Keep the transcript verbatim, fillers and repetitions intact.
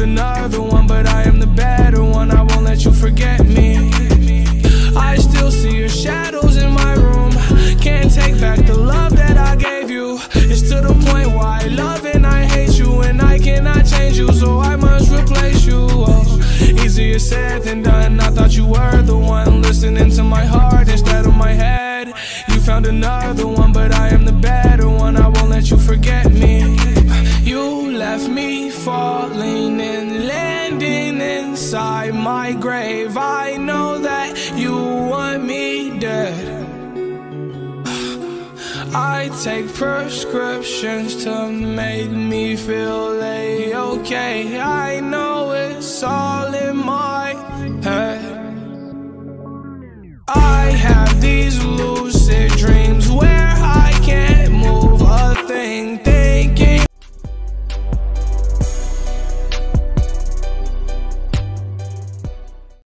another one, but I am the better one. I won't let you forget me. I still see your shadows in my room. Can't take back the love that I gave you. It's to the point where I love and I hate you, and I cannot change you, so I must replace you. Oh, easier said than done. I thought you were the one listening to my heart instead of my head. You found another one, but I am the better one. I won't let you forget me. You left me falling and landing inside my grave. I know that you want me dead. I take prescriptions to make me feel A-okay. I know it's all in my